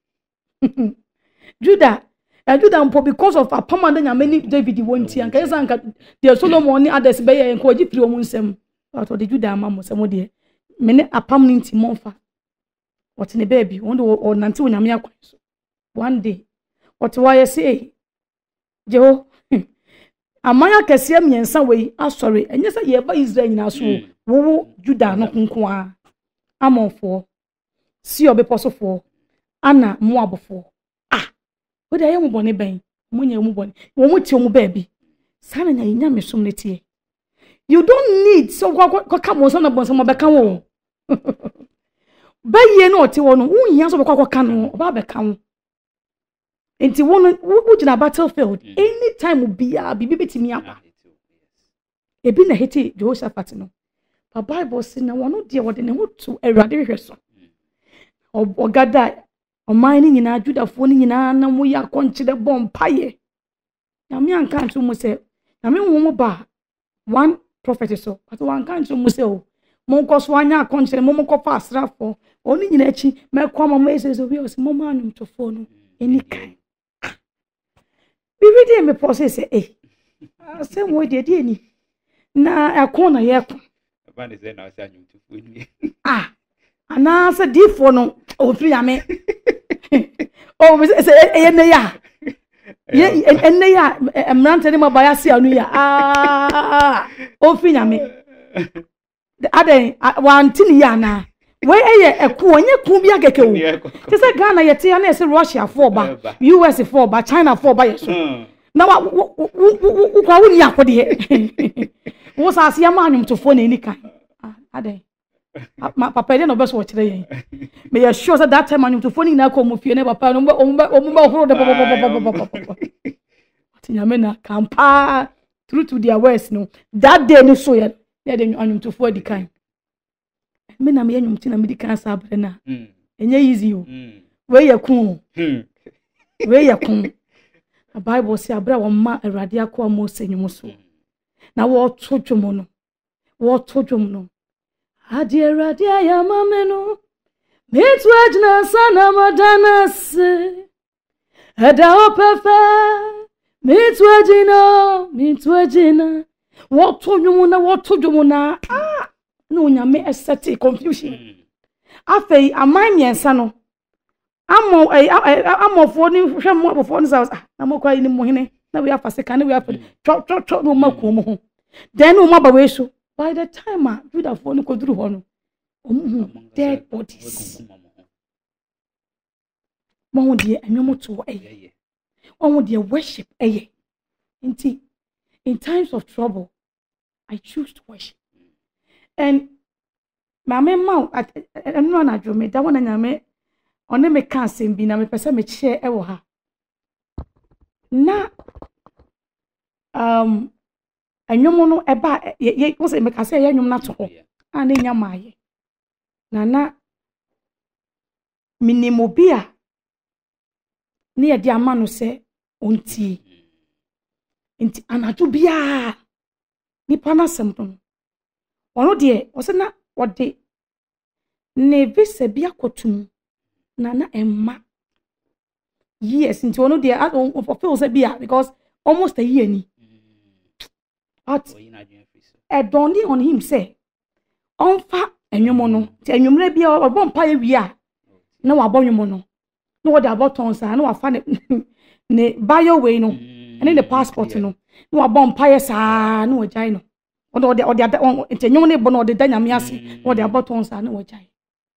Judah mpo because of apamanda nya many David wonti anka yesa anka de Solomon ni others be ye nka oji firi omu nsem but the Judah amamo sem de mene apam ni nti monfa what ne baby won o nante onyame akwan so one day what why say Jeho amaya kese miensa we asori enye se ye ba Israel nyina so wo Judah no konko a amonfo si obeposofo ana Moabfo what I am bonny ben, Munya Mubon, won't you baby? Sana nya mesom netie. You don't need so come on some of Bacamo. By ye no ti one, who so cano, Babacam. And to one would in a battlefield, any time will be a baby me up. A bin a hitty, Jehoshaphat no. But Bible says, no one dear what in a wood to a radiation. Or God die. O mining in a Judah phone in na mu ya konchi de bom paye. Na me anka ntu mu se, na me wo ba one prophet so, but one kan ntu mu se o, monko so anya akonche monko fa asrafo oni nyina chi mekwa mama eseso bi o se mama anum to phone eni kan bi ready me process say say mo de eni na akona ye ko ba ne say na say anum to phone ana say di phone no o free ame o say ene ya ye ene ya emrante ni mabaya se anu ya o free ame aden wantini ya na we eku onye ku bia keke wo te se Ghana yete ya na se Russia for ba US for ba China for ba yeso na wa kwa wuni akode he wo sa se ma anum to phone eni kan aden papa de no be so kire yen me ya sure say that time anum to phone na ko mu fie ne papa no omba horo de papa tinyame na kampa through to their words no that day no so ya de anum to phone di kan me na me anyum tina me di kan sabre na enye easy o we yakun we yakun the Bible say abra wo ma awrade akwa mo senyum so na wo to dwom no adi awrade ya mame no metu ajna sana madana se ada opefa metu ajina wo to dwom na no nyame eseti confusion afei amai miensa no amofo ni hwe mofo ni sa na mokwa ni mohene na we afa seka na we afa cho no makuo mo ho then no maba we so by the time Judah for no koduru ho no dead bodies mo de anwomoto eye mo de worship eye nti in times of trouble I choose to worship. And mama ma enu na dwome da wona nyame one me ka asem bi na me pese me che e wo ha na anwom no eba ye wo se me ka se ye anwom na to ho ana nya maaye na minimobia ne ye di ama no se onti nti anaju bia nipa na sempon ono de o se na ode ne visa bia kotum na emma yes nti ono de o feel say bia because almost a year ni but don't on him say onfa enwom no ti enwomre bia obon pa wi a na wa bonwom no na wo de aboton sa na wa fa ne bio way no ene the passport no na wa bon pa sa na wo jai no ode enwom ne bo no ode da nyame ase wo de aboton sa na wo jai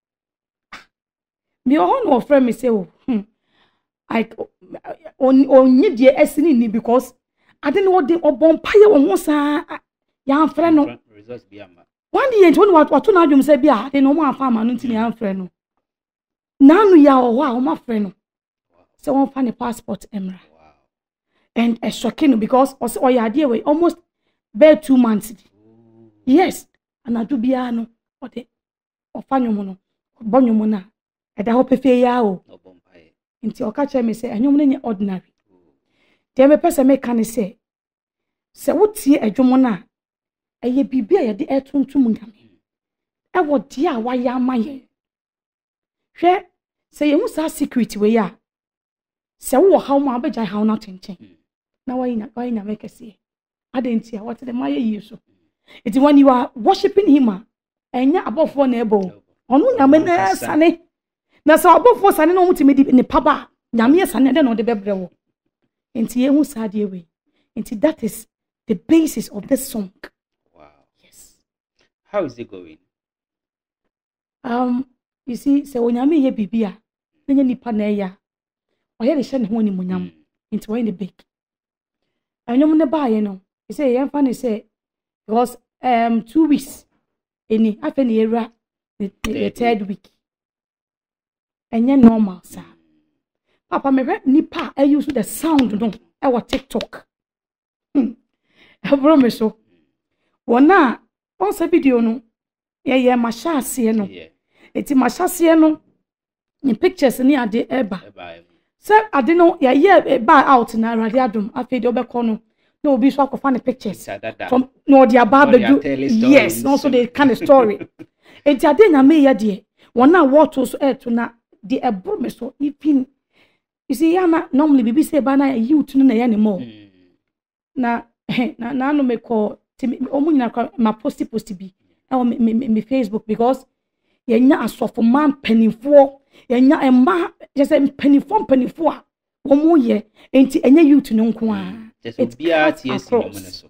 me on no friend me say I onye die esini ni because I didn't know the obon pa ye wo ho sa ya friend no results be ama one day when what na adwum say bia de no mo afa ama no ntini ya friend no nanu ya o ha o ma friend no so won fa ne passport emra and a shocking because o ya de we almost be 2 months yes anadu bia no o de o fa nwom no bonwom na e da ho pefe ya o nti o ka che me say anwom no ordinary de me pese me kan say se wotie adwom na eye bibia ye de etuntum nyame e wo de a wa ya maye hwe se ye hu sa secret we ya se wo ha mo abeja ha na tenchen na wa ina make say adenti a what the maye yeso it when you are worshiping him enya abofo na ebo onu nyame na sane na sa abofo sane no mutimi di ne paba nyame sane de no de bebre wo enti ye hu sa de we enti that is the basis of this song. Wow. Yes. How is it going? You see, se onyame ye bibia, nenya nipa na ya. Oye de hye ne ho ni munyam. Nti wo ne big. Anyom ne ba ye no. You say ye mfa ne say because 2 weeks eni afa ne yera the third week. Enye normal sa. Papa me nipa I use the sound no e wo TikTok. Ebro me so wona on sa video no ye mashase no eti mashase no ni pictures ni ade eba se ade no ye ba out na rade adom afi de obekọ no no be so find the pictures From from no the about yes also the kind of story enti ade nyame ya de wona what so to na the ebo me so even you see yana normally bibi say ba na youth no na ya ne mo na no me call omu nyina ma post bi me Facebook because yenya asofo man penifo yenya emma just penifo a omu ye enti enye youth no nko a it's across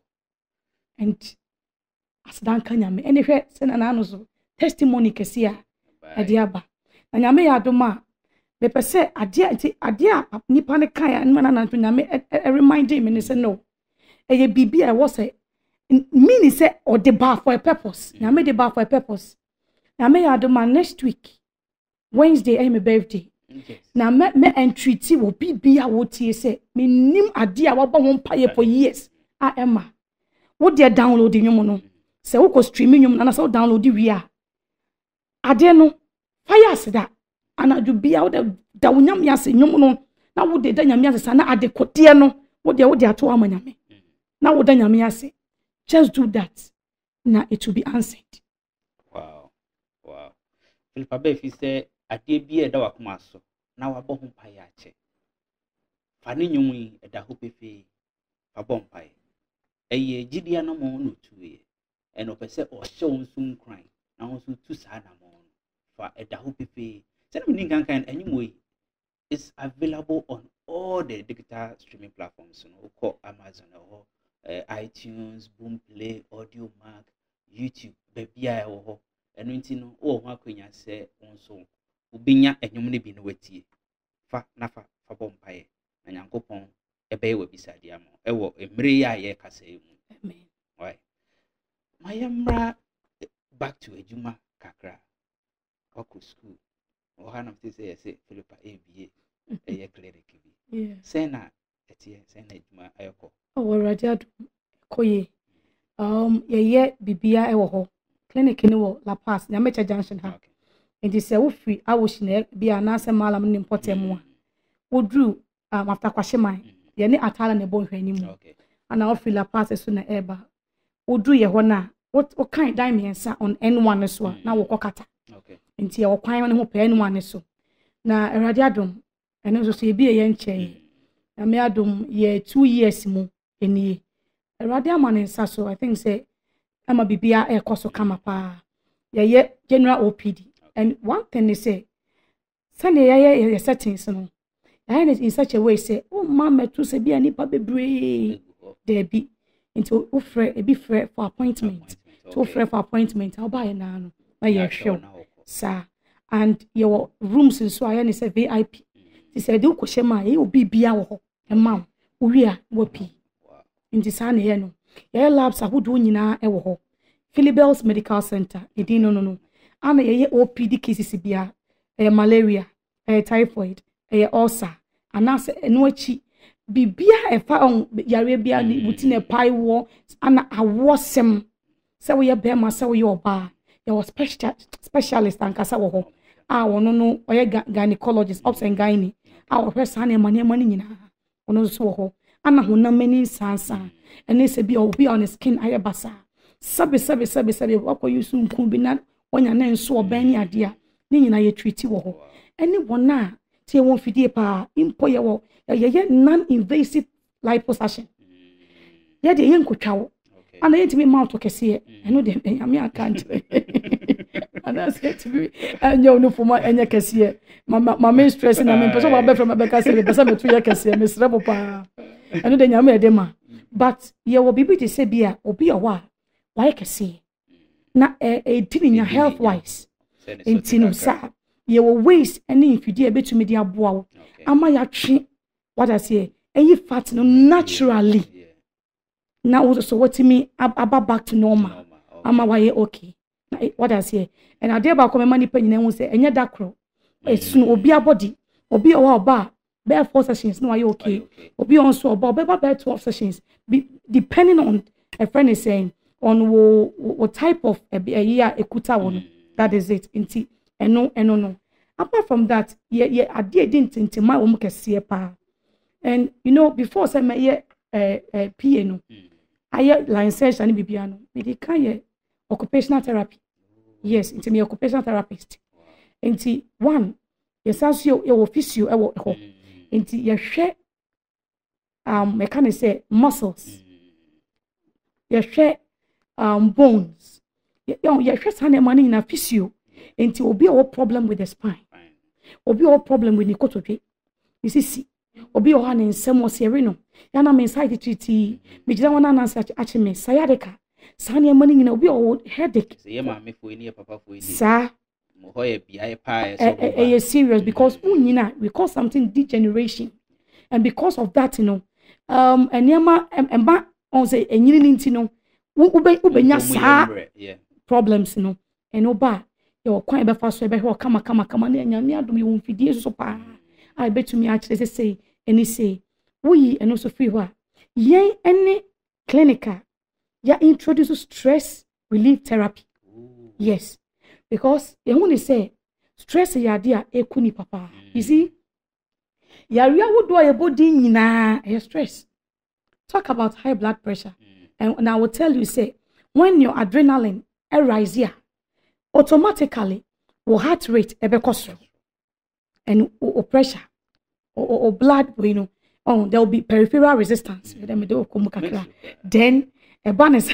and as dan kanyame ene hwe se na no so testimony kesi a ade aba na nyame ya adoma me pese ade a nipa ne kan ya na na nyame remind me ne say no eye bibi I was say meaning say or the bar for a purpose nyame the bar for a purpose nyame ya adoma next week Wednesday my birthday na me entreaty wo bibia wo tie say me nim ade a waba ho paye for years a Emma wo dey download nwom no say wo ko stream nwom na say wo download wi a ade no fire asida anadu bia wo da wo nyam yase nwom no na wo dey da nyam yase sa na ade kote no wo dey ato amanyame na wo da nyam yase just do that na it will be answered. Wow Philippa Befi say ade bi e da wakoma so na wabɔ ho mpae ache fa ne nwom yi da ho pefe fa bɔ mpae eye gidia na mo no tuwe eno pese o hye won so nkran na won so tu sa na mo fa da ho pefe se na mini kan anyimo yi is available on all the digital streaming platforms no call Amazon or iTunes, Boomplay, Audiomack, YouTube, bebia e wo eno nti no wo ho akonya se won so ubinya enyum ne bi no watie fa bompae na nyankopon ebe wa bisade amo ewo emre ya ye kasa emu amen why mayamra back to ejuma kakra oku school o hanam say Philippa ABA eye clinic bi yeah say na ejuma ayoko o radiado koye ye bibia ewo ho clinic ni wo La Paz na Mecha Junction ha enti se wo free awoshi na bia na se malam ni importemu a wodru after kwasheman ye ni atala ne bon hwani mu ana wo free La Paz so na eba wodru ye ho na wo kan dimensa on N1 so na wo kokata enti ye wo kwan ne ho pe N1 so na radiadom ene so ye bi ye nche na me adom ye 2 years mu eni radiaman nsa so I think say ama bibia ekoso kama pa ye general OPD. And one thing they say, Sunday, yeah, settings, no. And in such a way, say, oh, mamma, to say, be any baby brave. There be into offer a be for appointment. To offer for appointment, I'll buy an anno. By your show, sir. And your rooms in Swaya is a VIP. They said, do Koshema, you will be Biao, and ma'am, we are whoopee. In the sun, here, no. Your labs are who do you now, Philibel's Medical Center, it didn't no. Ana ye OPD cases bia malaria typhoid ulcer anase eno achi bibia efa on yare bia ni butine pai wo ana awosem se wo ye bema se wo ye oba ye was specialist ankasa wo ho a wono no oye gynecologist ops and gyne a wo hwesa na ema ni nyina wono so wo ho ana honam mani sansa ene se bia obi on skin ayebasa sabe wakwa yusu nku bi na onya na nso oban ni ade a ni nyina ye treat wo ho eni wona tie won fidie pa impo ye wo ye non invasive liposuction ye de ye nkotwa wo ana ye timi mouth kese eno de nyame account ana say to be enyo no fuma enye kese mama stress na me person wa be from abeka say be say me to ye kese me srebo pa eno de nyame de ma but ye wo bibi de say bia obi owa why kese na dininya health wise intino sa ye wo waste any infidie betumi di aboa wo ama ya twe what I say any fat no naturally na wo so what me aba back to normal ama why okay what I say and ade ba ko me mani pa nyina hu say enye dakro esunu obi abody obi owa oba be 4 sessions no why okay obi on so oba be 12 sessions depending on a friend is saying on what type of a year ekuta one that is it inti no apart from that ye ade didn't inti my kese pa and you know before say me ye PA no aye licensure ni bibia no me dey kan ye occupational therapy yes it's me occupational therapist enti one yes as you physio e wo ho enti ye hwe me can say muscles ye hwe bones ye hwe sane mani na physio enti obi a problem with the spine obi a problem with nikotodwe you see obi o ha ne nsem o sere no ya na me side treaty me gida wona na nsa ache me sciatica sane mani nyina obi o headache say ye ma me fo ni papa fo ni sa mo ho ye bia pa so serious because unyina we call something degeneration and because of that you know enema emba on say enyini nti no ubenya sa problems you know eno ba ye okwan be fa so be ho kama na nyame adom ye wonfidie so pa I bet to me actually say any say we and also free wa yen any clinical ya introduce stress relief therapy. Yes, because you want to say stress ya dia ekuni papa. You see, ya ria wo do your body nyina your stress. Talk about high blood pressure, and I will tell you say when your adrenaline rise here, automatically your heart rate ebe and or pressure or blood, you know, there will be peripheral resistance. Then a bonus.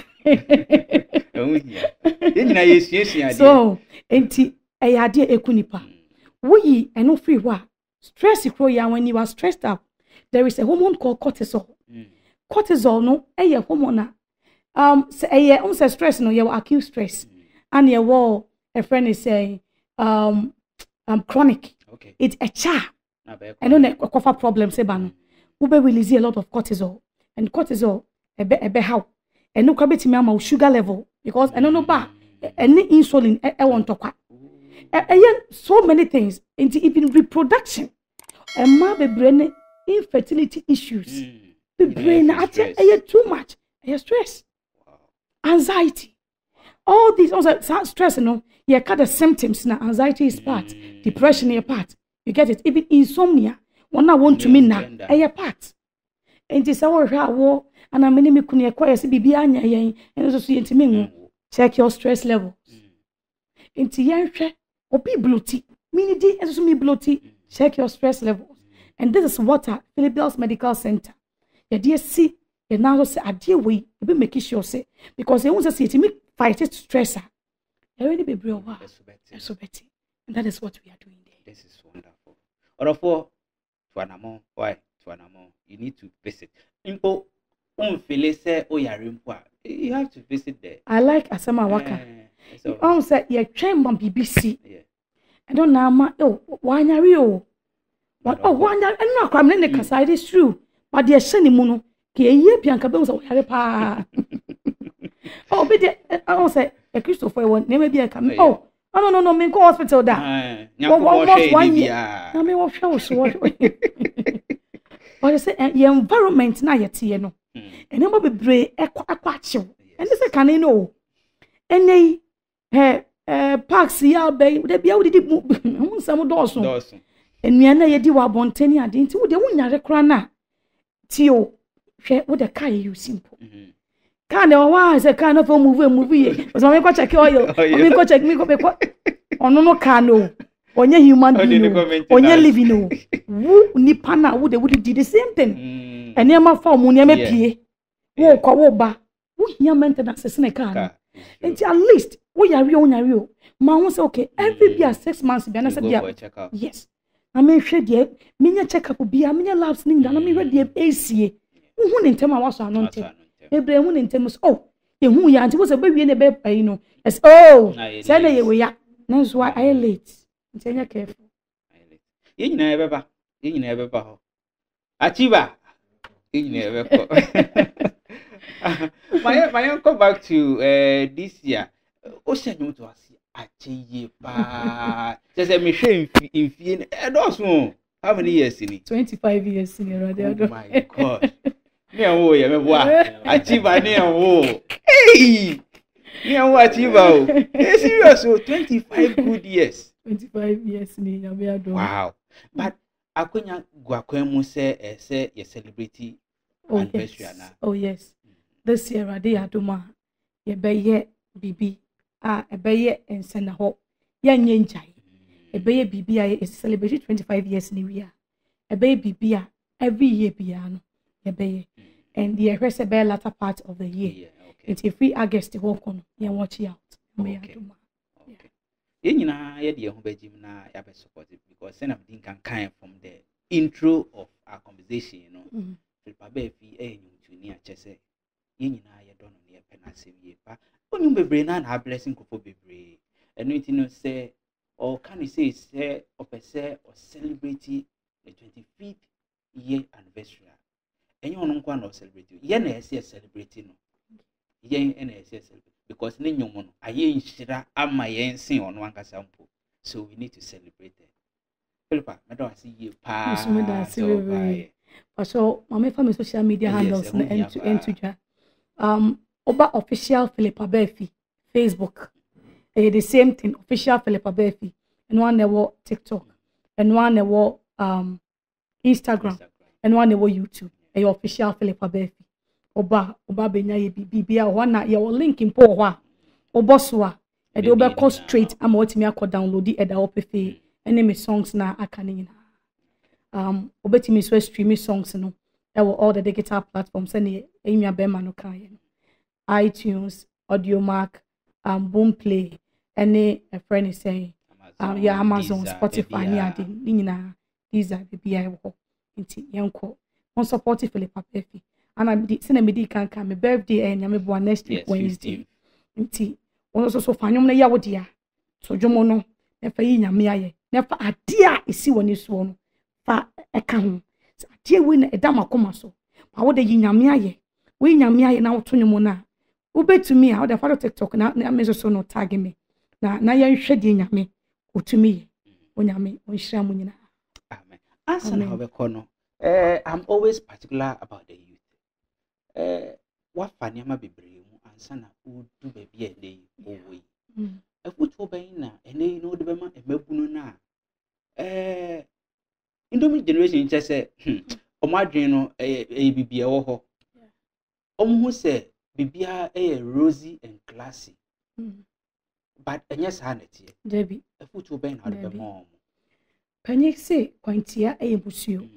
So, enti a idea ekunipa. We and no free wa stress when you are stressed up. There is a hormone called cortisol. Cortisol no a hormone. Say a stress no you acute stress. And your wall a friend is saying chronic. Okay. It's a cha. I don't know cover problems ebano. Ube release a lot of cortisol. And cortisol ebe how. And no kabeti me ama sugar level because I don't know ba any insulin I want to kwa. So many things into even reproduction. And ma be brain infertility issues. The brain too much. Stress. Anxiety. All these also stress, you know, you got the symptoms now. Anxiety is part, depression is part. You get it? Even insomnia. One I want to mean now, a part. And this our war, and I mean, me couldn't acquire CBB and also see into check your stress levels. Into young or be bloaty. Mini D as me bloaty, check your stress levels. And this is what Philippines Medical Center. The DSC, you now say, a dear way, you be making sure say, because they want to see to me fight it stressor. Already be real. So Betty. And that is what we are doing there. This is wonderful. Or for Tuanamo, why Tuanamo? You need to visit. Impo you have to visit there. I like Asama Waka. You say you train on BBC. I don't know. Oh, why are you? What? Oh, why are you not coming in the side? It's true. But they're sending mono. Ye Bianca Bells of Harry Pa. Oh, but I say a Christopher one, never be a coming. Oh, no, me go hospital that. Almost 1 year. I mean, what shows what? But I say, your environment now yet, you know. And then be brave, aquacho. And this I can know. And they parks here, babe, they be able to move some Dawson. And me and I do our bontenia, didn't you? They won't have a crana. Tio, what a car you simple. Kind of wise a kind of a movie. Was I go check oil? I mean, go check me go back. Oh, no, cano. On your human being, on your living. Woo, Nipana would do the same thing. And near my farm, when you may pay. Walk or walk who your maintenance is in a car. And at least we are real. Man was okay. Every year, 6 months, be honest. Yes. I mean, shed yet. Minya check up will be a many labs, and I mean, ready AC. Who wouldn't tell my was on Abraham in terms oh, who ya was a baby in a bed, you know. As oh, say we are. That's why I late. Tell you careful. You never, Achieva. You never. My uncle back to this year. Ocean you to us. Achieva. Just a machine in Fien. How many years in it? 25 years in it. Oh my God. Achieva near hey! Near Achieva. Serious, so 25 good years. 25 years wow. But Akunya Guakwemu say your celebrity anniversary na. Oh yes. This year ade adoma ye beye bibi ebeye ensena ho ye nye njai ebeye bibi a is celebrate 25 years ni we a ebeye bibi a every year bia no ye beye and the rest be latter part of the year. It's a free August to walk on ye watch out. Me adoma. Ye nyina ye de ho bagim na ya be support because sen am din kan from the intro of our conversation, you know. Philippa Befi nyuntuni a chese ye nyina ye don no ye penasem ye pa onyum bebre na blessing kofo bebre eno nti no say or can you say opese or celebrate the 25th year anniversary enye ono nkwa na celebrate ye na ese celebrate no ye na ese celebrate because ne nyom no aye nhira ama ye nsen ono ankasa mpo so we need to celebrate it. Philippa me do see ye pa so mama from social media handles na end to Oba official Philippa Befi Facebook. The same thing, official Philippa Befi. And one there was TikTok. And one there was Instagram. And one there was YouTube. Official Philippa Befi. Oba benya ye bibia one ye link in po wa. Oba soa. E de oba call straight am what me akọ download e da opefe. Ene me songs na aka ni na. Obetimi so streaming songs no. There were all the digital platforms and Emia Bema no kayen. iTunes, Audiomack, Boomplay, any a friend is saying, Amazon, Spotify, these are the BI into Yanko. On supportive Philippa Befi. And I did send a medical come my birthday and I'm born next week Wednesday. Inti. Also so fanyom na yawodia. So Jomono, never in Yamiaye. Never a dear is see when you swan. Fa eka ho. Dear win a dama koma so. Ma wo de Yamiaye. We Yamiaye na woto nyomo na. Ube to me, how the father TikTok na mezo so no tag me. Na ya hwede nyame otumi onyame onhira mu nyina. Amen. Answer na obeko no. I'm always particular about the youth. What fanyama bebre mu answer na udu baby e dey owo yi. Afuto ban na ene no de bema emabunu na. Indomie generation just say omadwen no bibia wo ho. Omo say bibia rosy and classy. But enya sa na tie. Debi. Afuto ban na de bema. Panyek say kwantia busuo.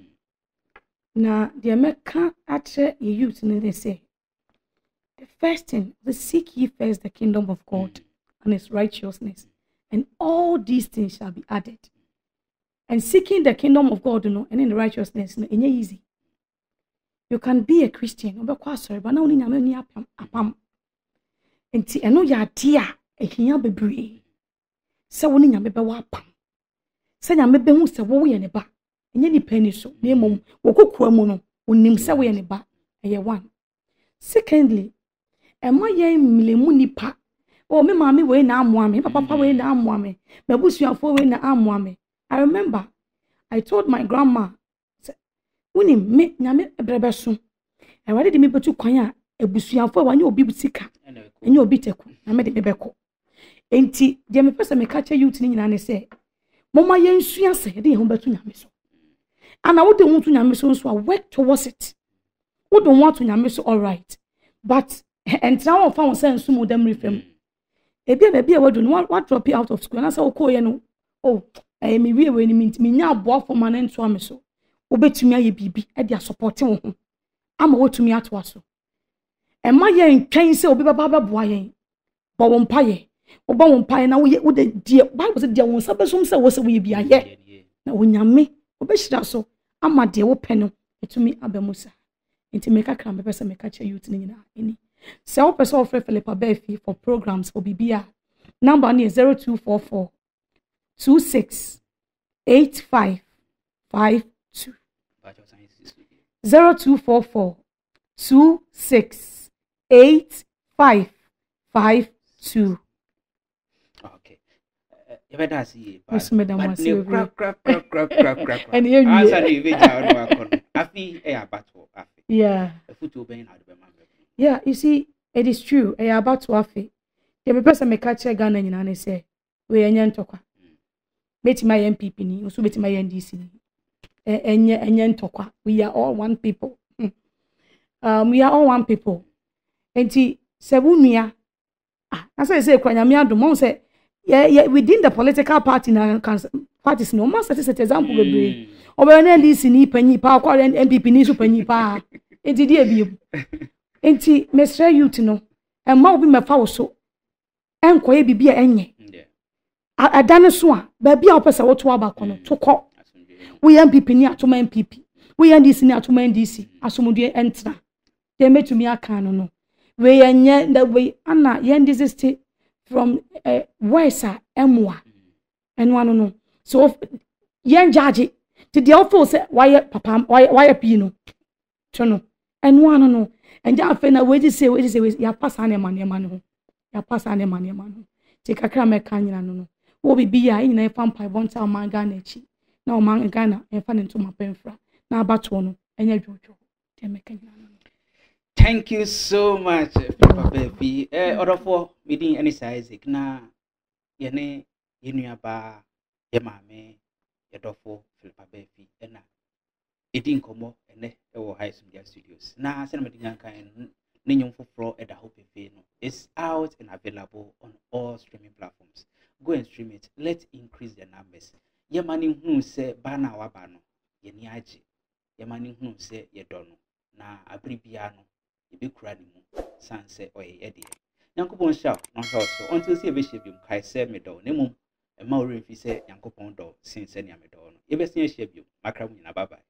Na the American actually youth they say the first thing, the seek ye first the kingdom of God and his righteousness, and all these things shall be added. And seeking the kingdom of God, and in the righteousness, it's easy. You can be a Christian, but now only apam. And see, I know ya dear, a hinya bebre. So only ya bebe wapam. Say ya mebe who say wo ye ne ba. Enye ni penny so na emom wokokua mu no onim se we ne ba eye one. Secondly, ema ye milemu nipa o me maami we na amoame papa we na amoame mabusuafo we na amoame. I remember I told my grandma woni me nyame ebrebeso e wade de me betu kwan a ebusuafo wa nya obi butika enya obi teku na me de me beko enti de me pese me ka che youth ni nyina ne se moma ye nsua se de ho betu nyame so. And I wouldn't want to nyame so work towards it. Wouldn't want to nyame so all right. But and now I found sense to them refem. Maybe I would what drop you out of school. And I said, okay, no. Oh, I am we when me now boy for man and so so. Obe to me a bibi e dia supporting ho. Am what to me at waso. And my yen train say obi baba boy yen. But won paye. Oba won paye na wo de die Bible say dia won sabesom say wo say we bia ye. Na wonyame obeshira so amade wo pɛ no etumi abamusa enti meka kra me pese meka che youth ni nyina eni se wo pese offer Philippa Befi for programs for bibia number ni 0244 26 85 52 0244 26 85 52. You better see it. Madam, crap. And you answer the video. Afi battle. Yeah. Yeah, you see, it is true. About to afi. The person make catch a gun and say, we are nyan tokwa. Beti my MPP ni, usu beti my NDC ni. Enyen tokwa. We are all one people. we are all one people. Enti sebunua I say kwanyame adom say yeah within the political party na parties no must set example bebre obere na DC ni panyi pa kwa MPP ni so panyi pa enti die biem enti mesre youth no emma obi mefa wo so enkoye bibia enye adane so a ba bia opese wo to abako no to kɔ we MPP ni atoma MPP we NDC ni atoma NDC asomdue entra dem metumi aka no we yenye that we ana yen this state from west emwa and one no so yen judge to the awful say why papa why pino chono and one no and ja fe na we say ya pass an man no ya pass an man no take akra me kan nyina no wo bibi ya nyina fa mpa bonta man Ghana echi na o man Ghana e fa ne to mapemfra na abato no enya dwojo dem me kan nyina no. Thank you so much, Papa Baby. Order for meeting any size, na yene yenuaba, yemame, yadofo, Papa Baby, and na. Eating como and our high studios. Na Senator and Ninyong for Pro at the Hope is out and available on all streaming platforms. Go and stream it. Let's increase the numbers. Yemani who say bana wabano, yeniaji. Yemani who say yedono, na abribiano. Ibi kurani mu sanse oye ede Yankopon sha no so until see be shebim kai se me do ne mum e ma ori fi se Yankopon do sin se ne me do no e be sin shebim makra mu na bye bye.